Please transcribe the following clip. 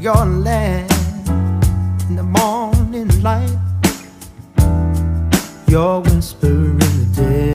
your land in the morning light, your whisper in the day.